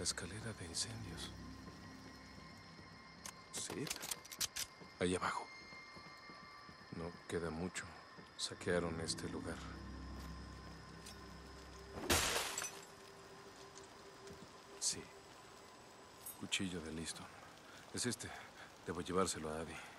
escalera de incendios. Sí. Ahí abajo. No queda mucho. Saquearon este lugar. Sí. Cuchillo de Liston. Es este. Debo llevárselo a Abby.